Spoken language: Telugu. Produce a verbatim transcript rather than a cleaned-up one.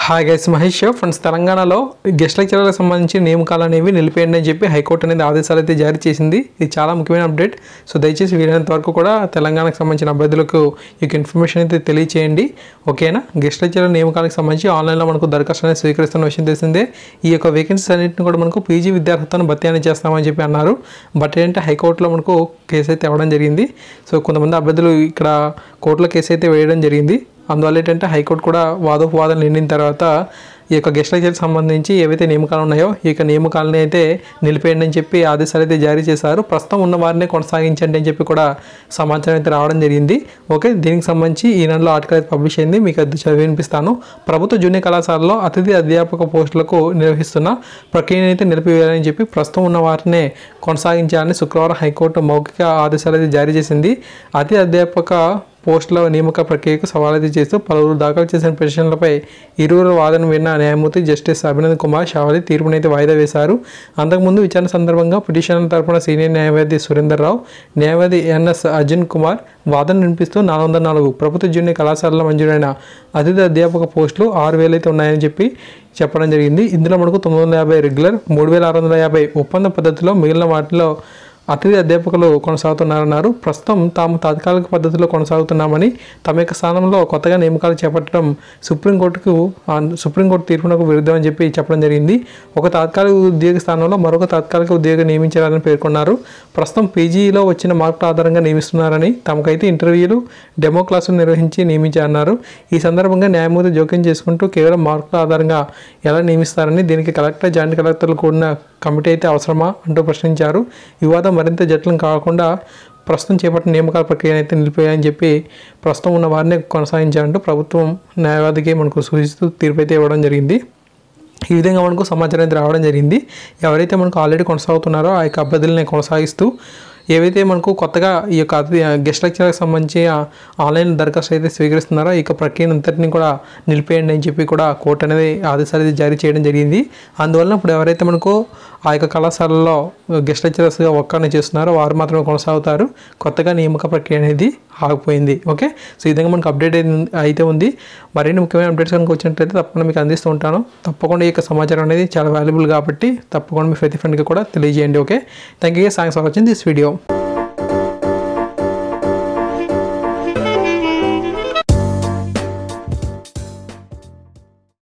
Hi guys, Mahesh friends. తెలంగాణలో గెస్ట్ లెక్చరర్లకు సంబంధించి నియామకాలు అనేవి నిలిపేయండి అని చెప్పి హైకోర్టు అనేది ఆదేశాలు అయితే జారీ చేసింది. ఇది చాలా ముఖ్యమైన అప్డేట్. సో దయచేసి వీలైనంత వరకు కూడా తెలంగాణకు సంబంధించిన అభ్యర్థులకు ఈ ఇన్ఫర్మేషన్ అయితే తెలియచేయండి, ఓకేనా. గెస్ట్ లెక్చరర్ నియామకాలకు సంబంధించి ఆన్లైన్లో మనకు దరఖాస్తు అనేది స్వీకరిస్తున్న విషయం తెలిసిందే. ఈ యొక్క వేకెన్సీస్ అన్నింటిని కూడా మనకు పీజీ విద్యార్హతను భర్తీ అనేది చేస్తామని చెప్పి అన్నారు. బట్ ఏంటంటే హైకోర్టులో మనకు కేసు అయితే ఇవ్వడం జరిగింది. సో కొంతమంది అభ్యర్థులు ఇక్కడ కోర్టులో కేసు అయితే వేయడం జరిగింది. అందువల్ల ఏంటంటే హైకోర్టు కూడా వాదోపవాదాలు నిండిన తర్వాత ఈ యొక్క గెస్ట్ లెక్చర్కి సంబంధించి ఏవైతే నియామకాలు ఉన్నాయో ఈ యొక్క నియామకాలని అయితే నిలిపేయండి అని చెప్పి ఆదేశాలు అయితే జారీ చేశారు. ప్రస్తుతం ఉన్న వారిని కొనసాగించండి అని చెప్పి కూడా సమాచారం అయితే రావడం జరిగింది. ఓకే, దీనికి సంబంధించి ఈ నెలలో ఆర్టికల్ అయితే పబ్లిష్ అయింది, మీకు అది చదివి వినిపిస్తాను. ప్రభుత్వ జూనియర్ కళాశాలలో అతిథి అధ్యాపక పోస్టులకు నిర్వహిస్తున్న ప్రక్రియను అయితే నిలిపివేయాలని చెప్పి ప్రస్తుతం ఉన్న వారిని కొనసాగించాలని శుక్రవారం హైకోర్టు మౌఖిక ఆదేశాలు అయితే జారీ చేసింది. అతిథి అధ్యాపక పోస్టుల నియామక ప్రక్రియకు సవాలైతే చేస్తూ పలువురు దాఖలు చేసిన పిటిషన్లపై ఇరువురు వాదన విన్న న్యాయమూర్తి జస్టిస్ అభినంద్ కుమార్ షావలి తీర్పునైతే వాయిదా వేశారు. అంతకుముందు విచారణ సందర్భంగా పిటిషన్ల తరపున సీనియర్ న్యాయవాది సురేందర్ రావు, న్యాయవాది ఎన్ఎస్ అర్జున్ కుమార్ వాదన వినిపిస్తూ నాలుగు వందల నాలుగు ప్రభుత్వ జూనియర్ కళాశాలలో మంజూరైన అతిథి అధ్యాపక పోస్టులు ఆరు వేలు అయితే ఉన్నాయని చెప్పి చెప్పడం జరిగింది. ఇందులో మనకు తొమ్మిది వందల యాభై రెగ్యులర్, మూడు వేల ఆరు వందల యాభై ఒప్పంద పద్ధతిలో మిగిలిన వాటిలో అతిథి అధ్యాపకులు కొనసాగుతున్నారన్నారు. ప్రస్తుతం తాము తాత్కాలిక పద్ధతిలో కొనసాగుతున్నామని, తమ యొక్క స్థానంలో కొత్తగా నియామకాలు చేపట్టడం సుప్రీంకోర్టుకు సుప్రీంకోర్టు తీర్పునకు విరుద్ధమని చెప్పి చెప్పడం జరిగింది. ఒక తాత్కాలిక ఉద్యోగ స్థానంలో మరొక తాత్కాలిక ఉద్యోగం నియమించాలని పేర్కొన్నారు. ప్రస్తుతం పీజీలో వచ్చిన మార్కుల ఆధారంగా నియమిస్తున్నారని, తమకైతే ఇంటర్వ్యూలు, డెమో క్లాసులు నిర్వహించి నియమించారన్నారు. ఈ సందర్భంగా న్యాయమూర్తి జోక్యం చేసుకుంటూ కేవలం మార్కుల ఆధారంగా ఎలా నియమిస్తారని, దీనికి కలెక్టర్, జాయింట్ కలెక్టర్లు కూడిన కమిటీ అయితే అవసరమా అంటూ ప్రశ్నించారు. వివాదం మరింత జటిలం కాకుండా ప్రస్తుతం చేపట్టిన నియామకాల ప్రక్రియను అయితే నిలిపేయాలని చెప్పి ప్రస్తుతం ఉన్న వారిని కొనసాగించాలంటూ ప్రభుత్వం న్యాయవాదికి మనకు సూచిస్తూ తీర్పు అయితే ఇవ్వడం జరిగింది. ఈ విధంగా మనకు సమాచారం అయితే రావడం జరిగింది. ఎవరైతే మనకు ఆల్రెడీ కొనసాగుతున్నారో ఆ యొక్క అభ్యర్థులని కొనసాగిస్తూ ఏవైతే మనకు కొత్తగా ఈ యొక్క గెస్ట్ లెక్చర్కి సంబంధించి ఆన్లైన్ దరఖాస్తు అయితే స్వీకరిస్తున్నారో ఈ యొక్క ప్రక్రియను అంతటిని కూడా నిలిపేయండి అని చెప్పి కూడా కోర్టు అనేది ఆదేశాలు అయితే జారీ చేయడం జరిగింది. అందువల్ల ఇప్పుడు ఎవరైతే మనకు ఆ యొక్క కళాశాలలో గెస్ట్ లెక్చరర్స్గా వర్క్ని చేస్తున్నారో వారు మాత్రమే కొనసాగుతారు. కొత్తగా నియామక ప్రక్రియ అనేది ఆగిపోయింది. ఓకే, సో ఈ విధంగా మనకు అప్డేట్ అయితే ఉంది. మరిన్ని ముఖ్యమైన అప్డేట్స్ కనుక వచ్చినట్లయితే తప్పకుండా మీకు అందిస్తూ ఉంటాను. తప్పకుండా ఈ యొక్క సమాచారం అనేది చాలా వాల్యుబుల్ కాబట్టి తప్పకుండా మీ ప్రతి ఫ్రెండ్కి కూడా తెలియజేయండి. Okay, thank you. Thanks for watching this video.